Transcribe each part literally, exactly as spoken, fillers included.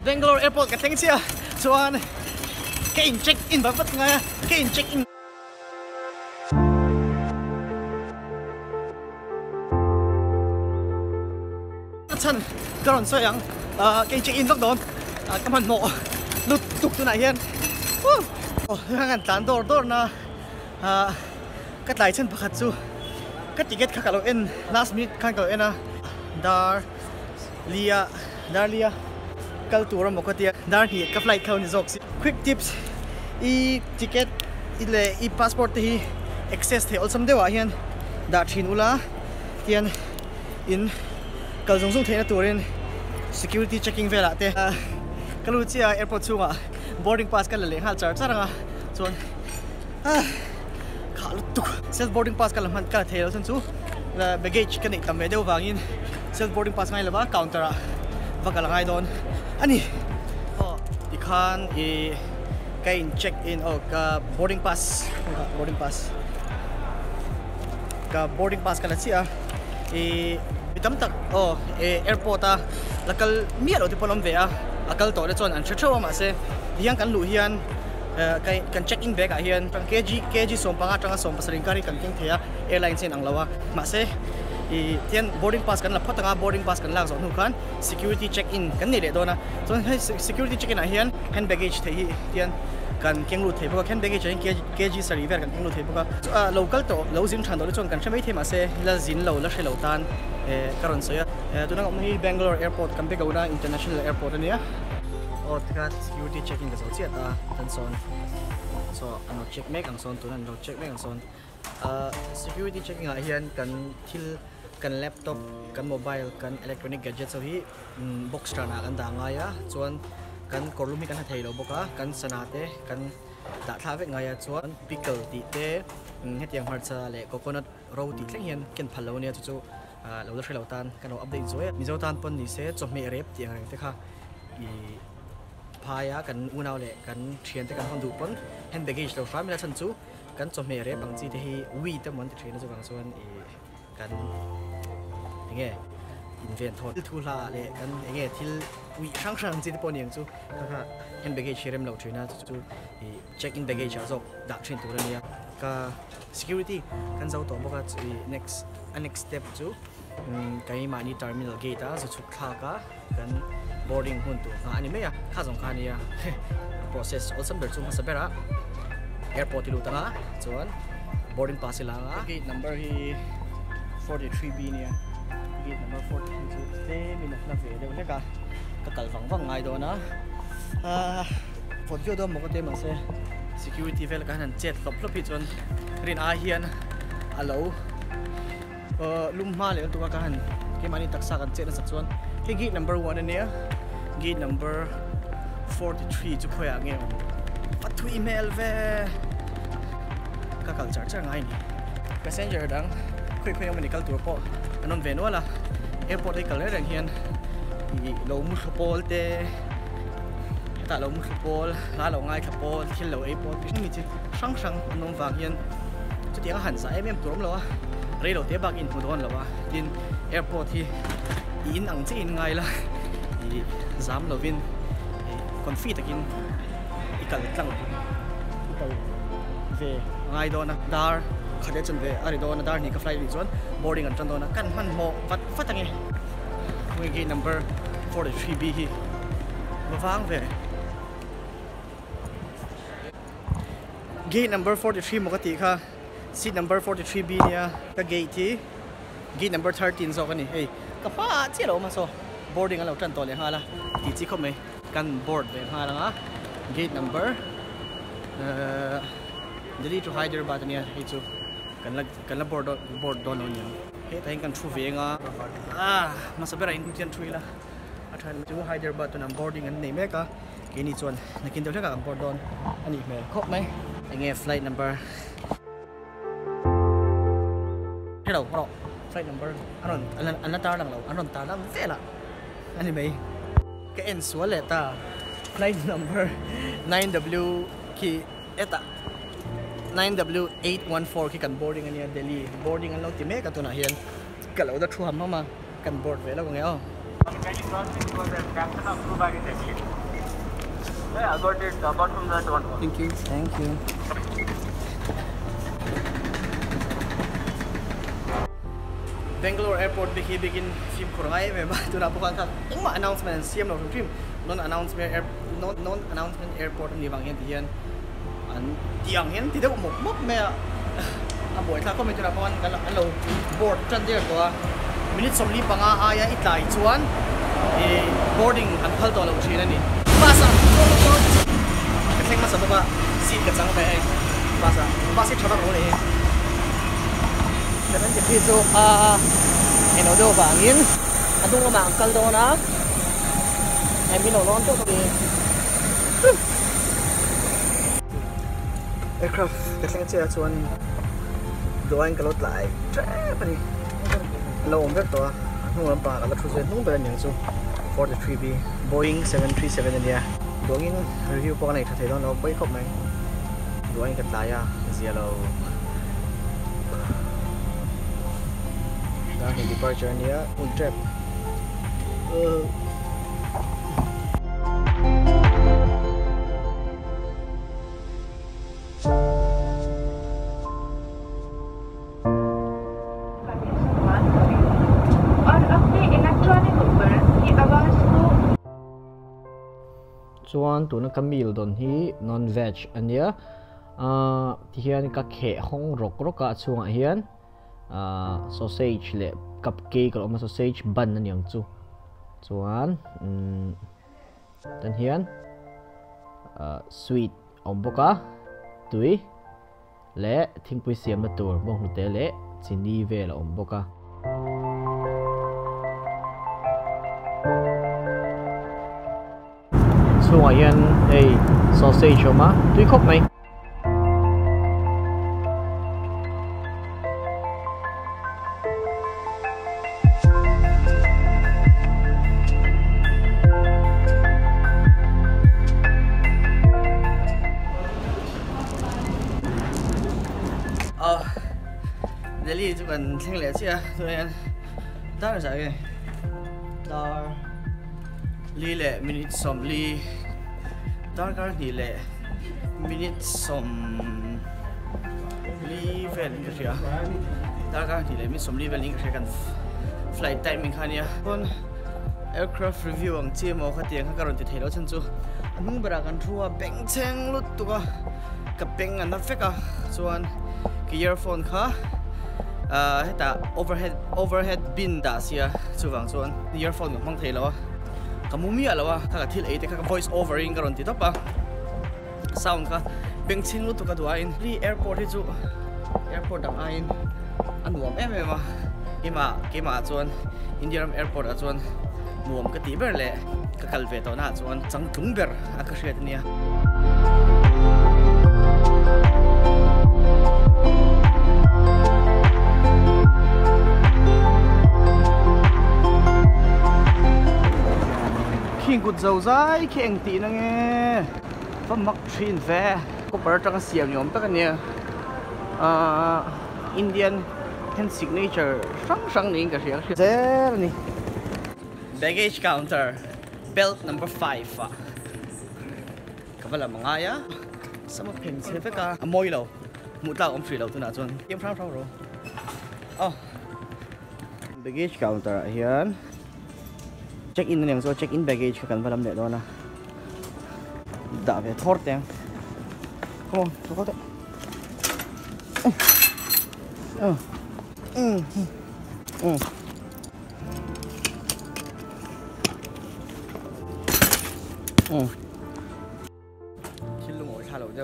Bangalore Airport ka teng chia chuan cái in check in ba vat nga cái in check in chân karon so yang cái in check in vak don kam han mo lut tuk tu na hian oh hangan tan dor dor na kat lai chen pakhat chu kat ticket kha kalo en last minute khan kalo ena dar lia dar lia kal tur mo khatia dar hi ka flight khau ni jok quick tips i ticket ile i passport hi access the olsam dewa hian da thin ula tian in kal jong jong theina turin security checking vela te kalu chia airport chunga boarding pass kal le hal char charanga chon kha lu tu self boarding pass kal man ka thelo san chu la baggage kan ik tam deu wangin self boarding pass ngai lawa counter a vakal ngai don ani oh ikhan e kain check in oh ka boarding pass boarding pass ka boarding pass kala chia e bitam tak oh e airport a lakal mialo ti polom ve a akal to le chon an thotho ma se hiang kan lu hian kai kan check in bag a hian tang kg kg som panga tanga som pasring kari kan king thea airline chen ang lawa ma se i tian boarding pass kan la phatanga boarding pass kan lak zo nu khan security check in kan ni le dona so security check in a hian hand baggage thei tian kan keng lu thei boka hand baggage chen kg sari ver kan keng lu thei boka local to lo zin than do le chon kan chemai thema se la zin lo la shelo tan e karon so ya tunang omni Bangalore airport kan be gona international airport ania o tka security checking ka so chia ta kan son so ano check mek ang son tunan lo check mek ang son security checking a hian kan thil kan laptop kan mobile kan electronic gadgets so hi box tra na kan da nga ya chuan kan korlumi kan thei lo boka kan sanate kan da tha ve nga ya chuan pickle ti te hetiang har cha le coconut ro ti tleng hian ken phalo ne chu chu lo la thelo tan kan update zo mi zo tan pon ni se chome rep ti ang te kha i phaya kan unau le kan thian te kan hon du pon hand baggage lo family chan chu kan chome rep ang chi te hi wi te mon ti thina chu bang chuan i kan nge invent thot thu la le kan nge thil wi sang sang chi te pon yang chu kha hand baggage rem lo thina chu i check in baggage a zok da thin tu ania ka security kan zo to boka chu next a next step chu kai mani terminal gate a chu kha ka kan boarding hun tu ani me ya kha jong kha ni ya process also ber chu ma sabera airport lu tanga chuan boarding pass la gate number hi forty-three B ni gate number forty-three chu te min na ve de le ka ka kal wang wang ngai do na a photo do mo ko te ma se security vel ka han chet lop lop hi chon rin a hian alo lum ma le tu ka han ke mani taksa kan chet na sak chuan ke gate number one ania gate number forty-three chu khoya nge pathu email ve ka kal char char ngai ni passenger dang khoi khoi mani kal tur po anon ve no la airport ai kal reng hian i lo mu khopol te ta lo mu khopol la lo ngai khopol thil lo airport ni chi sang sang anon wang hian chu tiang han sa em em turom lo a rei lo te bak in hudon lo wa tin airport hi in ang chi in ngai la i zam lovin confit takin ikal tlang ikal ve ngai do na dar khade chun ve ari do na dar ni ka flight ni chon boarding an chan do na kan man mo fat fatange we gate number forty-three B hi mawang ve gate number forty-three mo ka ti kha seat number forty-three B nia ka gate hi gate number thirteen so ka ni hey ka pa chi lo ma so boarding alo tran to le hala ti chi khom me kan board ve ha la gate number uh Delhi to Hyderabad ania hi chu kan la kan la board board don on nia he tai kan thu ve nga ah masabera in tian thui la athan to Hyderabad to nam boarding an nei me ka ke ni chon nakin deu ka board don ani me khop mai nge flight number hello bro flight number anon an tar lang lo anon tar lang vela ani mai ke en swaleta flight number nine W ki eta nine W eight one four ki kan boarding ania Delhi boarding an lo ti me ka to na hian ka lo da thu ham ma kan board vela ko nge oh Yeah, I got it. Apart from that one. Thank you. Thank you. Bangalore Airport begin begin film kurai me ba tu na bukan ka ing ma announcement siam lo film non announcement air non non announcement airport ni bang hian ti hian an tiang hian ti deuh mok mok me a a boi tha ko me tu na bukan ka an lo board tran der ko minute som li panga aya i tlai chuan e boarding an phal to lo thina ni pasa ko ko ka theng ma sa ba seat ka chang ba ai pasa pasa thara ro le dan jadi itu ah eno do bangin adung ma angkal do na ai mi no lon to di aircraft kasing chia chuan do anh kalot lại tre pani lo om ber to nu lam pa la thu se nu ber nyang chu forty-three B Boeing seven thirty-seven ania dongin review po kanai thathe don lo poi khop mai do anh kat la ya zero Dahil departure niya, un trip. Uh. और अपने इलेक्ट्रॉनिक उपकरण की आवाज को chuan tuna kamil don hi non veg ania a hian ka khe hong rok roka chunga hian Uh, sausage le cupcake or sausage bun na niyang chu chuan um, tan hian uh, sweet omboka tui le thingpui siam na tur bong te le chini vel omboka chunga hian ei sausage oma tui khop mai Delhi tu kan thing le chia tu yan dar sa ke dar li le minute som li dar kar ni le minute som li vel ka sia dar kar ni le minute som li vel ka sia kan flight timing khania kon aircraft review ang chi mo kha tiang ka ron ti thelo chan chu anung bara kan thua beng cheng lut tu ka ka beng an na feka chuan ki earphone kha Uh, heta overhead overhead bin da sia chuwang chuan earphone mang thelo kamumi alawa ka thil ate ka voice over in karon ti topa sound ka bengching lu tu ka duain li airport hi chu airport dang ain anuam em em ma ima kema chuan Indian airport a chuan nuam ka ti ber le ka kalve to na chuan changtung ber a ka hret nia King good dâu dai keng ti na nge fa mak thin ve ko par tang siam nyom ta kan nia ah Indian hand signature sang sang ni ka sia zer ni baggage counter belt number five fa kabala mangaya sama pen se fe ka amoy lo mutla om free lo tu na chon kem phram phram ro oh baggage counter hian check in nang so check in baggage ka kan valam le do na da ve thor teng come on so ko te uh mm mm mm chil lu ngồi tha lo deu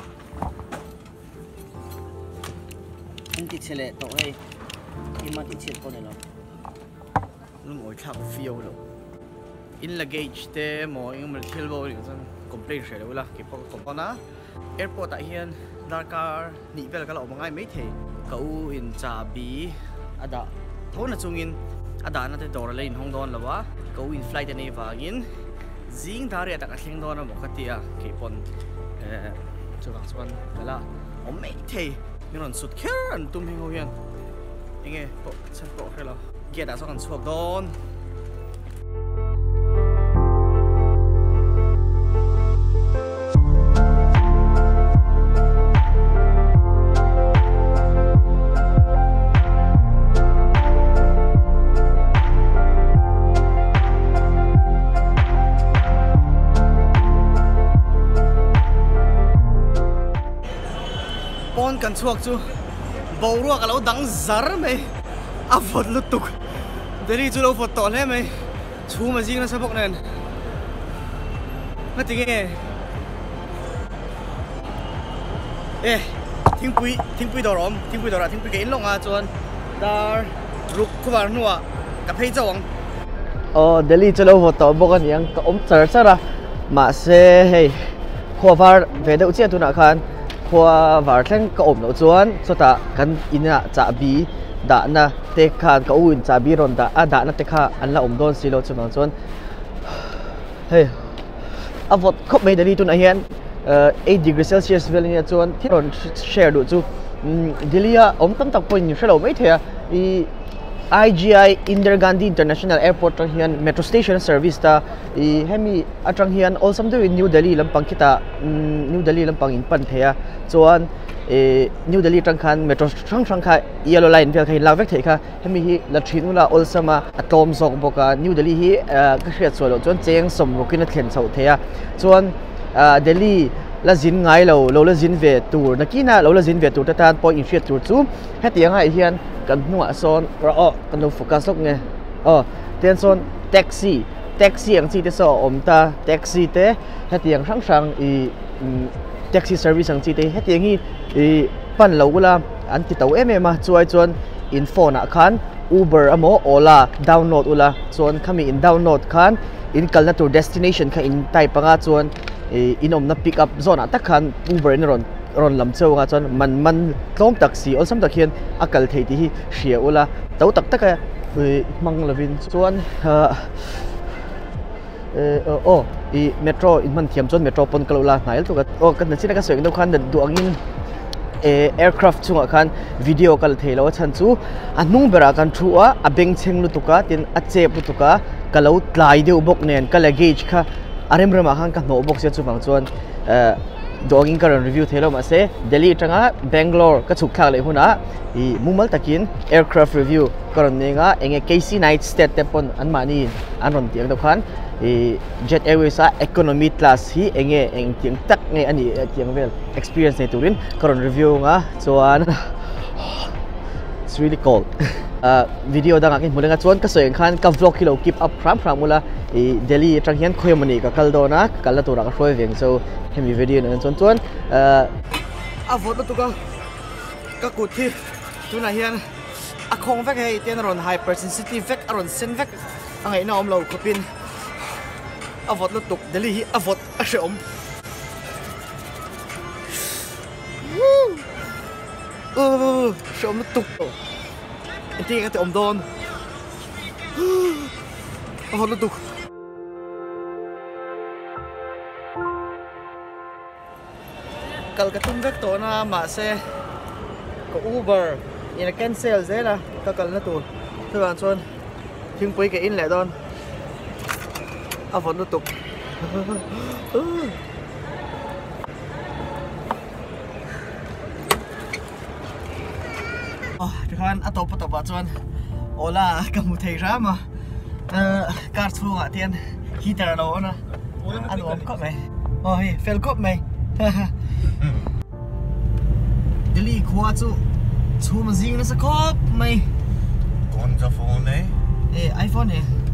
anh ti chele to ai ima ti chel ko ne lo lu ngồi tha feel lo in luggage te mo ing mal thil bo ring san complete share lo la ki po ko na airport a hian darkar ni vel ka lo mangai mai the ka u in cha bi ada thona chungin ada na te dor lein hong don lawa ka u in flight ani wangin zing dare ta ka thleng don mo khatia ki pon eh chuwang chuan kala om mai the miron sut kher an tum heng ho hian inge po chan po khelo get as on chuak don chuan kan chuak chu boruak alo dang zar mai a vot lutuk Delhi chu lo vot to hle mai chu ma jing na sabok nen ma tinge eh thing pui thing pui dorom thing pui dora thing pui ke in longa chuan dar ruk khwar nuwa ka phei chawang ờ Delhi cho lâu vot to bok an yang ka om char chara ma se hey khowar ve deuh chian tu na khan khwa var thleng ka om no chuan chota kan ina cha bi da na te khan ka uin cha bi ron da a da na te kha an la om don silo chuma chuan hey a vot khop mai Delhi tu na hian eight degrees Celsius vel ni chuan thiron share du chu Delhi a om tam tak point shelo mai thea I I G I Indira Gandhi International Airport tang hian metro station service ta I hemi atang hian all some do in New Delhi lampang kita New Delhi lampang in pan thea chuan e New Delhi tang khan metro thang thang kha yellow line vel khai lawek thei kha hemi hi la thinula all sama atom zong boka New Delhi hi ka hriat cholo chuan cheng som rokin thlen chho thea chuan Delhi la zin ngai lo lo la zin ve tur nakina lo la zin ve tur ta tan point in hriat tur chu hetiang hai hian kan nuwa son ro kan lo focus lok nge oh ten son taxi taxi ang chi te so om ta taxi te hetiang sang sang I taxi service ang chi te hetiang hi I pan lo la an ti tau em em a chuai chuan in phone a khan Uber amo Ola download ula chuan khami in download khan in kalna tur destination kha in type panga chuan in om na pick up zone a takhan Uber in ron ron lam cheu nga chon man man tlom taxi ol sam takhian akal thei ti hi hria ula tau tak taka mang lovin chuan o I metro in man thiam chon metro pon kalola nail tu ka o kan na china ka soing do khan du angin aircraft chunga khan video kal thelo chan chu anung bera kan thua a beng cheng lu tuka tin a chep lu tuka kalau tlai deu bok nen kala gauge kha arem rama khan ka no bok se chu bang chuan Dogging current review thelo ma se Delhi tanga Bangalore ka chuk khak le huna I mumal takin aircraft review karon nenga enge K C night state tepon an mani anon tiang do khan I Jet Airways a economy class hi enge eng tiang tak nge ani tiang vel experience ne turin karon review nga chuan it's really cold uh, video da ngakin mulenga chuan ka soeng khan ka vlog kilo keep up pram pram mula I Delhi tang hian khoyamani ka kaldona kala tura ka hroi veng so hemi video na chuan chuan a vot tu ka ka kut thi tu na hian a khong vek hei ten ron hypersensitive vek aron sen vek angai na om lo khopin a vot lu tuk Delhi hi a vot a she om uh she om tuk ti ka te om don a vot lu tuk kal ka tum vek to na ma se ko Uber ina cancel zela ka kal na tu tu ban chon thing pui ke in le don a von lu tuk oh khan a to pa to ba chon Ola ka mu thei ra ma kar chu a tian heater lo na an om ko mai oh hi fel ko mai Delhi khua chu chu ma jing na sa khop mai con ra phone này eh iPhone eh